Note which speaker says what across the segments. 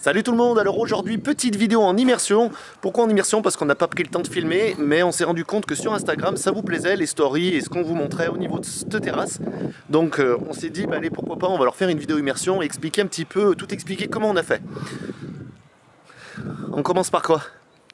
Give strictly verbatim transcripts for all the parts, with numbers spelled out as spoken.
Speaker 1: Salut tout le monde, alors aujourd'hui petite vidéo en immersion. Pourquoi en immersion? Parce qu'on n'a pas pris le temps de filmer, mais on s'est rendu compte que sur Instagram ça vous plaisait, les stories et ce qu'on vous montrait au niveau de cette terrasse. Donc euh, on s'est dit, bah, allez pourquoi pas, on va leur faire une vidéo immersion et expliquer un petit peu, tout expliquer comment on a fait. On commence par quoi?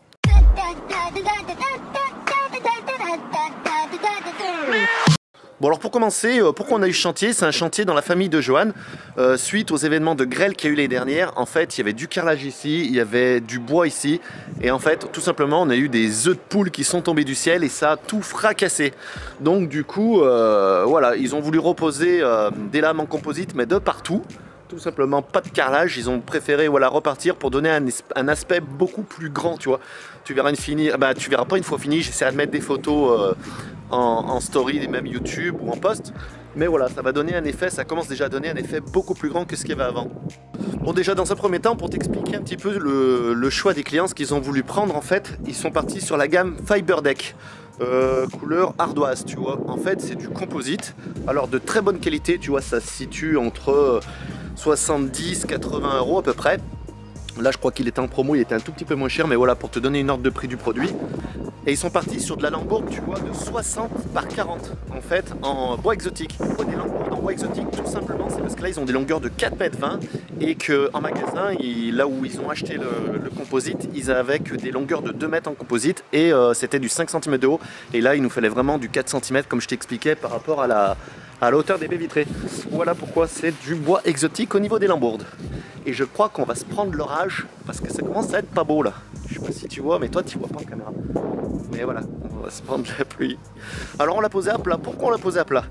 Speaker 1: Bon alors pour commencer, pourquoi on a eu ce chantier? C'est un chantier dans la famille de Johan, euh, suite aux événements de grêle qu'il y a eu l'année dernière. En fait, il y avait du carrelage ici, il y avait du bois ici, et en fait, tout simplement, on a eu des œufs de poule qui sont tombés du ciel et ça a tout fracassé. Donc du coup, euh, voilà, ils ont voulu reposer euh, des lames en composite, mais de partout. Tout simplement pas de carrelage, ils ont préféré voilà, repartir pour donner un, un aspect beaucoup plus grand, tu vois. Tu verras une fini, bah, tu verras pas une fois fini, j'essaierai de mettre des photos euh, en, en story, même YouTube ou en post. Mais voilà, ça va donner un effet, ça commence déjà à donner un effet beaucoup plus grand que ce qu'il y avait avant. Bon déjà dans un premier temps, pour t'expliquer un petit peu le, le choix des clients, ce qu'ils ont voulu prendre en fait, ils sont partis sur la gamme Fiber Deck. Euh, couleur ardoise, tu vois. En fait c'est du composite, alors de très bonne qualité, tu vois, ça se situe entre... Euh, soixante-dix à quatre-vingts euros à peu près. Là je crois qu'il était en promo, il était un tout petit peu moins cher, mais voilà, pour te donner une ordre de prix du produit. Et ils sont partis sur de la lambourde, tu vois, de soixante par quarante en fait, en bois exotique. Pourquoi des lambourdes en bois exotique? Tout simplement c'est parce que là ils ont des longueurs de quatre mètres vingt et qu'en magasin, ils, là où ils ont acheté le, le composite, ils avaient que des longueurs de deux mètres en composite et euh, c'était du cinq centimètres de haut. Et là il nous fallait vraiment du quatre centimètres comme je t'expliquais par rapport à la à la hauteur des baies vitrées. Voilà pourquoi c'est du bois exotique au niveau des lambourdes. Et je crois qu'on va se prendre l'orage parce que ça commence à être pas beau là. Je sais pas si tu vois, mais toi tu vois pas en caméra. Mais voilà, on va se prendre la pluie. Alors on l'a posé à plat. Pourquoi on l'a posé à plat?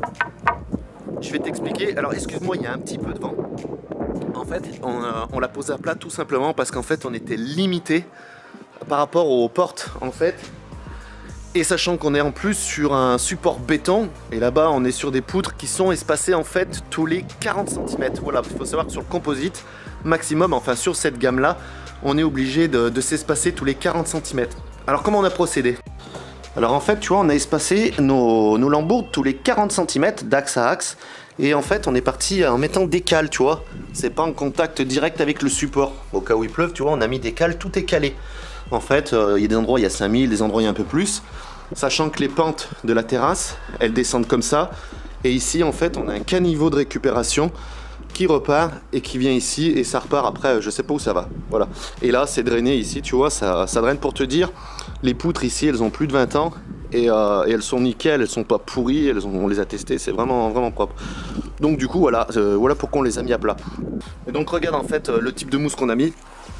Speaker 1: Je vais t'expliquer. Alors excuse-moi, il y a un petit peu de vent. En fait, on, on l'a posé à plat tout simplement parce qu'en fait on était limité par rapport aux portes en fait. Et sachant qu'on est en plus sur un support béton, et là-bas on est sur des poutres qui sont espacées en fait tous les quarante centimètres. Voilà, il faut savoir que sur le composite, maximum, enfin sur cette gamme-là, on est obligé de, de s'espacer tous les quarante centimètres. Alors comment on a procédé? Alors en fait, tu vois, on a espacé nos, nos lambourdes tous les quarante centimètres d'axe à axe. Et en fait, on est parti en mettant des cales, tu vois. C'est pas en contact direct avec le support. Au cas où il pleuve, tu vois, on a mis des cales, tout est calé. En fait, euh, il y a des endroits, il y a cinq mille, des endroits, il y a un peu plus. Sachant que les pentes de la terrasse, elles descendent comme ça. Et ici, en fait, on a un caniveau de récupération qui repart et qui vient ici. Et ça repart après, je sais pas où ça va. Voilà. Et là, c'est drainé ici, tu vois, ça, ça draine pour te dire. Les poutres ici, elles ont plus de vingt ans. Et, euh, et elles sont nickel, elles sont pas pourries, elles ont, on les a testées, c'est vraiment, vraiment propre. Donc du coup, voilà, euh, voilà pourquoi on les a mis à plat. Et donc regarde en fait le type de mousse qu'on a mis.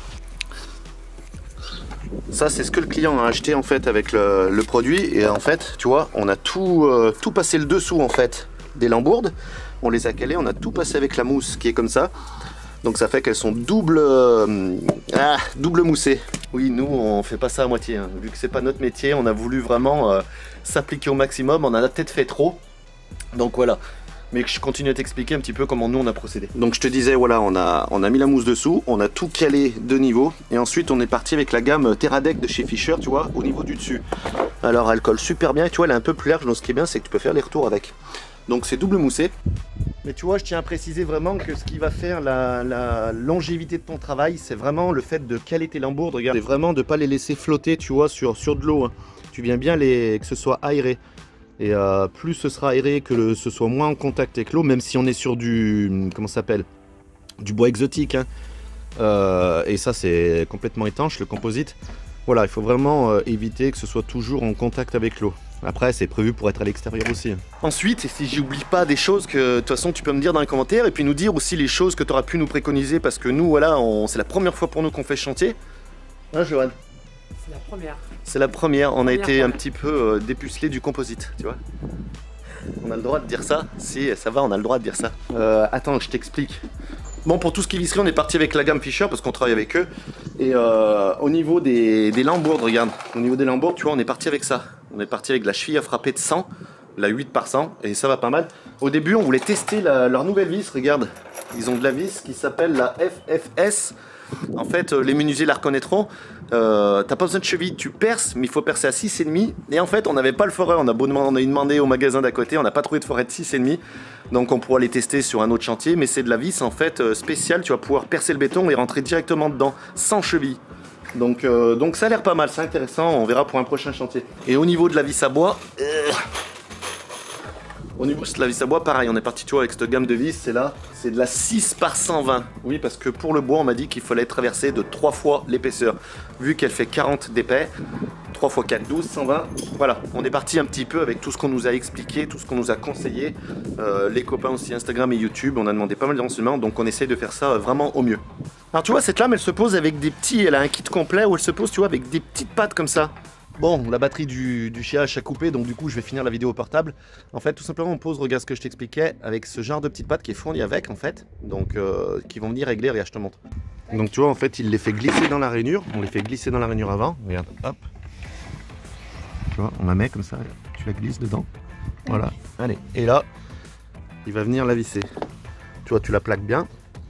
Speaker 1: Ça c'est ce que le client a acheté en fait avec le, le produit. Et en fait, tu vois, on a tout, euh, tout passé le dessous en fait des lambourdes. On les a calées, on a tout passé avec la mousse qui est comme ça. Donc ça fait qu'elles sont double, euh, ah, double moussées. Oui, nous on fait pas ça à moitié, hein. Vu que c'est pas notre métier, on a voulu vraiment euh, s'appliquer au maximum. On en a peut-être fait trop. Donc voilà. Mais je continue à t'expliquer un petit peu comment nous on a procédé. Donc je te disais, voilà, on a, on a mis la mousse dessous, on a tout calé de niveau. Et ensuite on est parti avec la gamme Teradek de chez Fisher, tu vois, au niveau du dessus. Alors elle colle super bien et tu vois, elle est un peu plus large. Donc ce qui est bien, c'est que tu peux faire les retours avec. Donc c'est double moussé. Mais tu vois, je tiens à préciser vraiment que ce qui va faire la, la longévité de ton travail, c'est vraiment le fait de caler tes lambourdes. Regarde, c'est vraiment de ne pas les laisser flotter, tu vois, sur, sur de l'eau. Hein. Tu viens bien les, que ce soit aéré. Et euh, plus ce sera aéré, que le, ce soit moins en contact avec l'eau, même si on est sur du, comment ça s'appelle, du bois exotique. Hein. Euh, et ça, c'est complètement étanche, le composite. Voilà, il faut vraiment euh, éviter que ce soit toujours en contact avec l'eau. Après, c'est prévu pour être à l'extérieur aussi. Ensuite, et si j'oublie pas des choses que de toute façon tu peux me dire dans les commentaires, et puis nous dire aussi les choses que tu auras pu nous préconiser, parce que nous, voilà, c'est la première fois pour nous qu'on fait ce chantier. Hein, Johan?
Speaker 2: C'est la première.
Speaker 1: C'est la première, on a été
Speaker 2: première.
Speaker 1: un petit peu euh, dépucelé du composite, tu vois. On a le droit de dire ça? Si, ça va, on a le droit de dire ça. Euh, attends, je t'explique. Bon, pour tout ce qui est visserie, on est parti avec la gamme Fisher parce qu'on travaille avec eux. Et euh, au niveau des, des lambourdes, regarde, au niveau des lambourdes, tu vois, on est parti avec ça. On est parti avec la cheville à frapper de cent, la huit par cent, et ça va pas mal. Au début, on voulait tester la, leur nouvelle vis, regarde. Ils ont de la vis qui s'appelle la F F S En fait, les menuisiers la reconnaîtront. Euh, T'as pas besoin de cheville, tu perces, mais il faut percer à six virgule cinq. Et en fait, on n'avait pas le forêt. On a beau demander, on a demandé au magasin d'à côté, on n'a pas trouvé de forêt de six virgule cinq. Donc on pourra les tester sur un autre chantier. Mais c'est de la vis en fait spéciale. Tu vas pouvoir percer le béton et rentrer directement dedans, sans cheville. Donc, euh, donc ça a l'air pas mal, c'est intéressant. On verra pour un prochain chantier. Et au niveau de la vis à bois... Euh... Au niveau de la vis à bois, pareil, on est parti tu vois, avec cette gamme de vis, c'est là, c'est de la six par cent vingt. Oui, parce que pour le bois, on m'a dit qu'il fallait traverser de trois fois l'épaisseur. Vu qu'elle fait quarante d'épais, trois fois quatre, douze, cent vingt. Voilà, on est parti un petit peu avec tout ce qu'on nous a expliqué, tout ce qu'on nous a conseillé. Euh, les copains aussi Instagram et YouTube, on a demandé pas mal de renseignements, donc on essaye de faire ça vraiment au mieux. Alors tu vois, cette lame, elle se pose avec des petits, elle a un kit complet où elle se pose, tu vois, avec des petites pattes comme ça. Bon, la batterie du, du chiage a coupé, donc du coup je vais finir la vidéo au portable. En fait, tout simplement on pose, regarde ce que je t'expliquais, avec ce genre de petites pattes qui est fourni avec en fait, donc euh, qui vont venir régler, regarde je te montre. Donc tu vois en fait il les fait glisser dans la rainure, on les fait glisser dans la rainure avant, regarde, hop. Tu vois, on la met comme ça, tu la glisses dedans, voilà, allez. Et là, il va venir la visser. Tu vois, tu la plaques bien.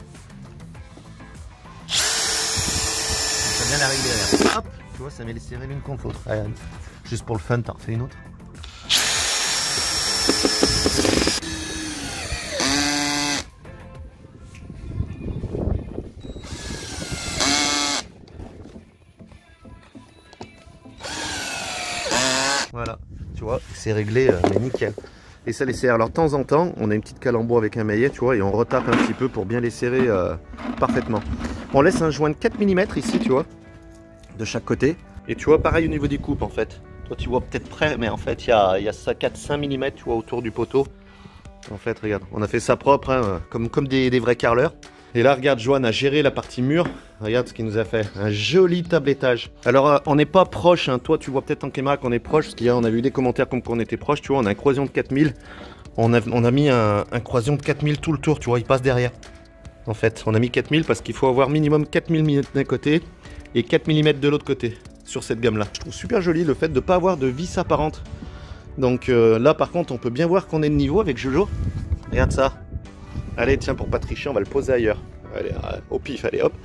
Speaker 1: Ça vient la régler, regarde, hop. Tu vois, ça met les serrées l'une contre l'autre. Juste pour le fun, t'en refais une autre. Voilà, tu vois, c'est réglé, euh, mais nickel. Et ça les serre. Alors de temps en temps, on a une petite cale en bois avec un maillet, tu vois, et on retape un petit peu pour bien les serrer euh, parfaitement. On laisse un joint de quatre millimètres ici, tu vois, de chaque côté. Et tu vois, pareil au niveau des coupes en fait. Toi tu vois peut-être près, mais en fait il y a, y a ça quatre cinq millimètres tu vois, autour du poteau. En fait, regarde, on a fait ça propre, hein, comme, comme des, des vrais carreleurs. Et là, regarde, Joanne a géré la partie mur. Regarde ce qu'il nous a fait, un joli tablettage. Alors, euh, on n'est pas proche, hein. Toi tu vois peut-être en caméra qu'on est proche, parce qu'on a vu des commentaires comme qu'on était proche, tu vois, on a un croisillon de quatre mille. On a, on a mis un, un croisillon de quatre mille tout le tour, tu vois, il passe derrière. En fait, on a mis quatre mille parce qu'il faut avoir minimum quatre millimètres d'un côté et quatre millimètres de l'autre côté. Sur cette gamme là. Je trouve super joli le fait de ne pas avoir de vis apparente. Donc euh, là par contre on peut bien voir qu'on est de niveau avec Jojo. Regarde ça. Allez tiens, pour pas tricher on va le poser ailleurs. Allez, au pif, allez hop.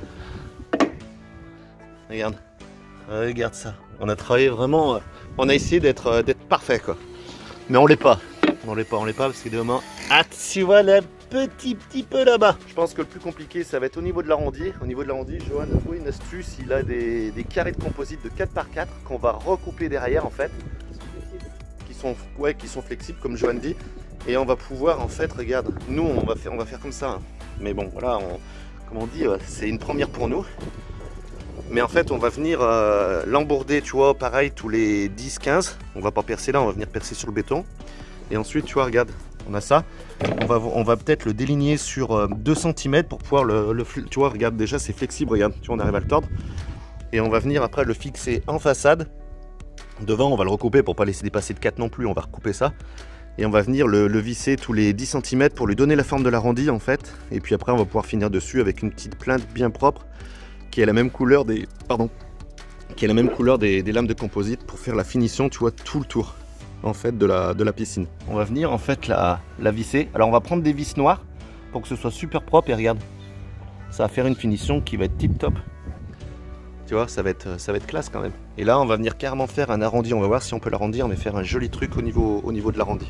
Speaker 1: Regarde. Regarde ça. On a travaillé vraiment, euh, on a essayé d'être euh, d'être parfait quoi. Mais on l'est pas. On l'est pas, on l'est pas parce que de moment... Ah tu vois là, petit petit peu là-bas. Je pense que le plus compliqué ça va être au niveau de l'arrondi. Au niveau de l'arrondi, Johan a trouvé une astuce. Il a des, des carrés de composite de quatre par quatre qu'on va recouper derrière en fait. Qui sont, ouais, qui sont flexibles comme Johan dit. Et on va pouvoir en fait, regarde, nous on va faire, on va faire comme ça. Hein. Mais bon voilà, on, comme on dit, c'est une première pour nous. Mais en fait on va venir euh, l'embourder, tu vois, pareil tous les dix quinze. On va pas percer là, on va venir percer sur le béton. Et ensuite, tu vois, regarde, on a ça. On va, on va peut-être le déligner sur euh, deux centimètres pour pouvoir le, le... Tu vois, regarde, déjà, c'est flexible, regarde. Tu vois, on arrive à le tordre. Et on va venir après le fixer en façade. Devant, on va le recouper pour ne pas laisser dépasser de quatre non plus. On va recouper ça. Et on va venir le, le visser tous les dix centimètres pour lui donner la forme de l'arrondi, en fait. Et puis après, on va pouvoir finir dessus avec une petite plinthe bien propre qui est la même couleur des... Pardon. Qui est la même couleur des, des lames de composite pour faire la finition, tu vois, tout le tour. En fait de la, de la piscine. On va venir en fait la, la visser. Alors on va prendre des vis noires pour que ce soit super propre et regarde, ça va faire une finition qui va être tip top. Tu vois, ça va être, ça va être classe quand même. Et là on va venir carrément faire un arrondi. On va voir si on peut l'arrondir mais faire un joli truc au niveau, au niveau de l'arrondi.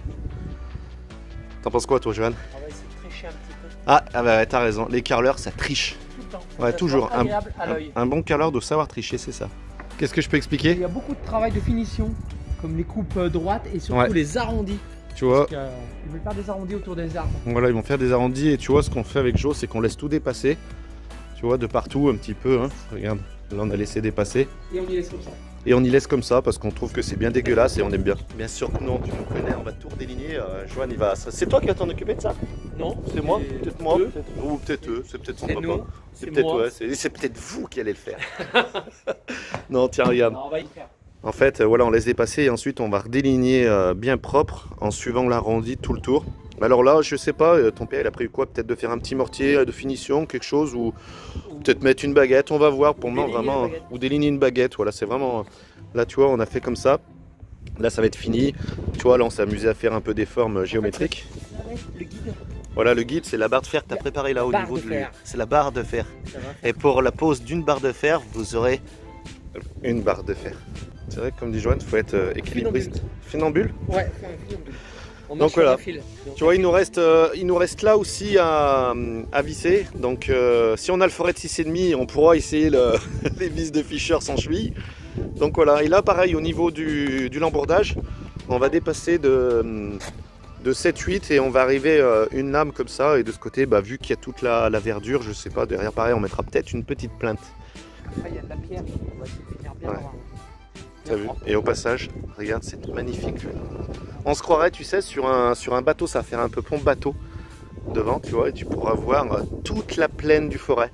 Speaker 1: T'en penses quoi toi Johan?
Speaker 2: On va essayer de tricher un petit peu.
Speaker 1: Ah, ah bah t'as raison, les carreleurs ça triche.
Speaker 2: Tout le temps.
Speaker 1: Ouais, toujours. Un,
Speaker 2: un,
Speaker 1: un bon carreleur doit savoir tricher, c'est ça. Qu'est-ce que je peux expliquer?
Speaker 2: Il y a beaucoup de travail de finition, comme les coupes droites et surtout ouais. les arrondis.
Speaker 1: Tu vois,
Speaker 2: Parce que, euh, ils veulent faire des arrondis autour des arbres.
Speaker 1: Voilà, ils vont faire des arrondis et tu vois ce qu'on fait avec Jo, c'est qu'on laisse tout dépasser. Tu vois, de partout un petit peu. Hein. Regarde, là on a laissé dépasser.
Speaker 2: Et on y laisse comme ça.
Speaker 1: Et on y laisse comme ça parce qu'on trouve que c'est bien dégueulasse et on aime bien. Bien sûr que non, tu me connais, on va tout redéligner. Euh, Johan, il va. C'est toi qui vas t'en occuper de ça?
Speaker 2: Non.
Speaker 1: C'est moi, peut-être moi, peut-être. Ou peut-être eux, c'est peut-être son papa. C'est peut-être ouais, c'est peut-être vous qui allez le faire. Non, tiens, regarde.
Speaker 2: Non, on va y faire.
Speaker 1: En fait, voilà, on laisse dépasser et ensuite on va redéligner euh, bien propre en suivant l'arrondi tout le tour. Alors là, je sais pas, euh, ton père il a prévu quoi? Peut-être de faire un petit mortier de finition, quelque chose, ou peut-être mettre une baguette, on va voir pour moi vraiment. Ou déligner une baguette, voilà, c'est vraiment. Là, tu vois, on a fait comme ça. Là, ça va être fini. Tu vois, là, on s'est amusé à faire un peu des formes géométriques.
Speaker 2: Le guide.
Speaker 1: Voilà, le guide, c'est la barre de fer que tu as préparée là au
Speaker 2: Barre
Speaker 1: niveau
Speaker 2: de
Speaker 1: du...
Speaker 2: fer.
Speaker 1: C'est la barre de fer.
Speaker 2: Ça va faire.
Speaker 1: Et pour la pose d'une barre de fer, vous aurez une barre de fer. C'est vrai que comme dit Joanne, il faut être euh, équilibriste. Funambule.
Speaker 2: Ouais, faire un funambule. On
Speaker 1: Donc
Speaker 2: marche sur
Speaker 1: voilà.
Speaker 2: un fil.
Speaker 1: Tu vois, il nous reste, euh, il nous reste là aussi à, à visser. Donc euh, si on a le forêt de six virgule cinq, on pourra essayer le, les vis de Fischer sans cheville. Donc voilà, et là pareil au niveau du, du lambourdage, on va dépasser de, de sept huit et on va arriver euh, une lame comme ça. Et de ce côté, bah, vu qu'il y a toute la, la verdure, je sais pas, derrière pareil, on mettra peut-être une petite plainte.
Speaker 2: Après, il y a de la pierre, on va essayer de finir bien.
Speaker 1: Ouais.
Speaker 2: Avant.
Speaker 1: T'as vu? Et au passage, regarde, c'est magnifique. On se croirait, tu sais, sur un, sur un bateau, ça va faire un peu pont bateau devant, tu vois, et tu pourras voir euh, toute la plaine du forêt.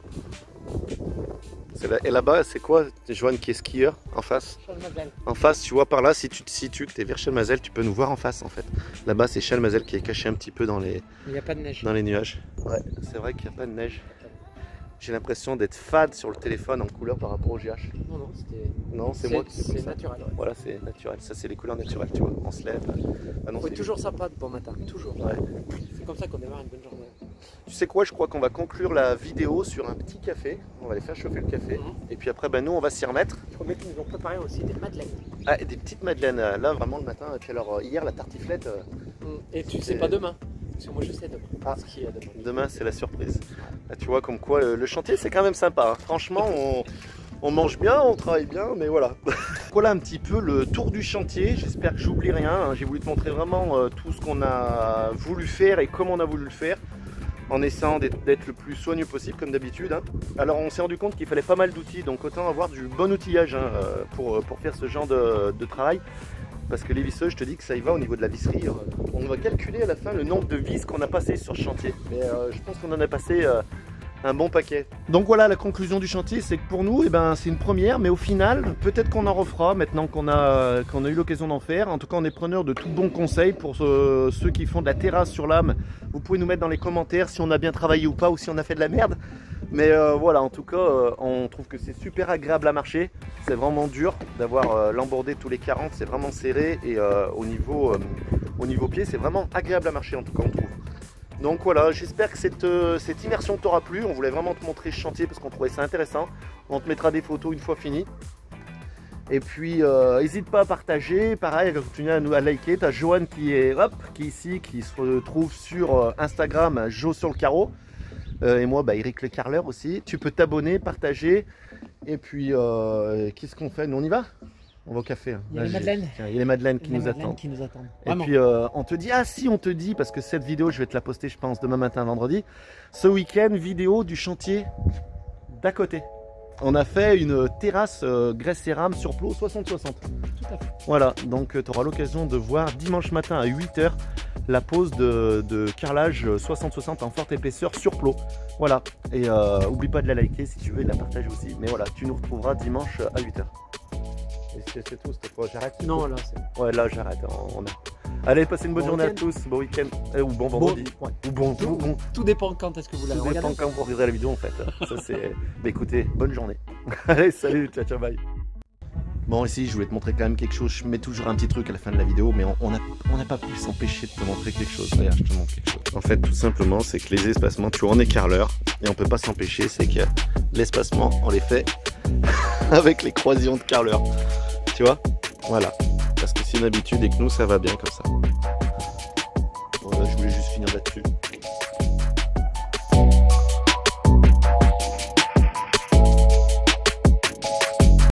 Speaker 1: Là, et là-bas, c'est quoi? Joanne qui est skieur en face.
Speaker 2: Chalmazel.
Speaker 1: En face, tu vois par là, si tu te situes, que tu es vers Chalmazel, tu peux nous voir en face en fait. Là-bas, c'est Chalmazel qui est caché un petit peu dans les,
Speaker 2: Il n'y a pas de neige.
Speaker 1: dans les nuages. Ouais, c'est vrai qu'il n'y a pas de neige. J'ai l'impression d'être fade sur le téléphone en couleur par rapport au G H.
Speaker 2: Non, non, c'était.
Speaker 1: Non, c'est moi qui fais comme ça.
Speaker 2: naturel. Ouais.
Speaker 1: Voilà, c'est naturel. Ça, c'est les couleurs naturelles, tu vois. On se lève. Ah non,
Speaker 2: On est
Speaker 1: c'est
Speaker 2: toujours sympa de bon matin, toujours.
Speaker 1: Ouais.
Speaker 2: C'est comme ça qu'on démarre une bonne journée.
Speaker 1: Tu sais quoi, je crois qu'on va conclure la vidéo sur un petit café. On va aller faire chauffer le café.
Speaker 2: Mmh.
Speaker 1: Et puis après, ben, nous, on va s'y remettre.
Speaker 2: Je promets qu'ils nous ont préparé aussi des madeleines.
Speaker 1: Ah, et des petites madeleines. Là, vraiment, le matin. Puis alors, hier, la tartiflette.
Speaker 2: Mmh. Et tu sais pas demain. Parce que moi, je sais demain.
Speaker 1: Ah.
Speaker 2: Ce qu'il y a demain.
Speaker 1: Demain, c'est la surprise. Là, tu vois, comme quoi, le, le chantier, c'est quand même sympa. Hein. Franchement, on, on mange bien, on travaille bien, mais voilà. Voilà un petit peu le tour du chantier. J'espère que j'oublie rien. Hein. J'ai voulu te montrer vraiment euh, tout ce qu'on a voulu faire et comment on a voulu le faire, en essayant d'être le plus soigneux possible, comme d'habitude. Hein. Alors, on s'est rendu compte qu'il fallait pas mal d'outils, donc autant avoir du bon outillage hein, pour, pour faire ce genre de, de travail. Parce que les visseuses, je te dis que ça y va au niveau de la visserie. On va calculer à la fin le nombre de vis qu'on a passé sur ce chantier. Mais euh, je pense qu'on en a passé euh, un bon paquet. Donc voilà, la conclusion du chantier, c'est que pour nous, eh ben, c'est une première. Mais au final, peut-être qu'on en refera maintenant qu'on a, qu'on a eu l'occasion d'en faire. En tout cas, on est preneur de tout bons conseils pour ce, ceux qui font de la terrasse sur l'âme. Vous pouvez nous mettre dans les commentaires si on a bien travaillé ou pas, ou si on a fait de la merde. Mais euh, voilà, en tout cas, euh, on trouve que c'est super agréable à marcher. C'est vraiment dur d'avoir euh, l'embordé tous les quarante, c'est vraiment serré. Et euh, au, niveau, euh, au niveau pied, c'est vraiment agréable à marcher, en tout cas, on trouve. Donc voilà, j'espère que cette, euh, cette immersion t'aura plu. On voulait vraiment te montrer ce chantier parce qu'on trouvait ça intéressant. On te mettra des photos une fois fini. Et puis, n'hésite euh, pas à partager. Pareil, à continuer à nous à liker. Tu as Joanne qui est, hop, qui est ici, qui se retrouve sur euh, Instagram, Jo sur le carreau. Euh, et moi, bah, Eric le carreleur aussi. Tu peux t'abonner, partager. Et puis, euh, qu'est-ce qu'on fait? Nous, on y va? On va au café. Hein.
Speaker 2: Il y a les madeleines.
Speaker 1: Tiens, il y a les madeleines qui,
Speaker 2: les
Speaker 1: nous,
Speaker 2: madeleines
Speaker 1: attendent.
Speaker 2: qui nous attendent.
Speaker 1: Et
Speaker 2: Vraiment.
Speaker 1: puis, euh, on te dit, ah si, on te dit, parce que cette vidéo, je vais te la poster, je pense, demain matin, vendredi. Ce week-end, vidéo du chantier d'à côté. On a fait une terrasse euh, graisse cérame sur plot soixante soixante.
Speaker 2: Tout à fait.
Speaker 1: Voilà, donc tu auras l'occasion de voir dimanche matin à huit heures la pose de, de carrelage soixante soixante en forte épaisseur sur plot. Voilà, et euh, oublie pas de la liker si tu veux et de la partager aussi. Mais voilà, tu nous retrouveras dimanche à huit heures. Et c'est tout, c'était quoi? J'arrête?
Speaker 2: Non, là, c'est.
Speaker 1: Ouais, là j'arrête. On a... Allez, passez une bonne
Speaker 2: Bon
Speaker 1: journée à
Speaker 2: week-end.
Speaker 1: tous, bon week-end, eh, ou bon vendredi,
Speaker 2: Bon, ouais.
Speaker 1: ou bon,
Speaker 2: Tout,
Speaker 1: ou bon.
Speaker 2: tout dépend quand est-ce que vous l'avez
Speaker 1: Tout dépend
Speaker 2: regardé.
Speaker 1: quand vous regarderez la vidéo en fait. Ça c'est. Bah écoutez, bonne journée. Allez, salut, ciao, ciao, bye. Bon, ici, je voulais te montrer quand même quelque chose. Je mets toujours un petit truc à la fin de la vidéo, mais on n'a on a pas pu s'empêcher de te montrer quelque chose. Regarde, je te montre quelque chose. En fait, tout simplement, c'est que les espacements, tu vois, on est carreleur et on peut pas s'empêcher. C'est que l'espacement, on les fait avec les croisillons de carreleur. Tu vois? Voilà. Parce que c'est une habitude et que nous, ça va bien comme ça. Voilà, je voulais juste finir là-dessus.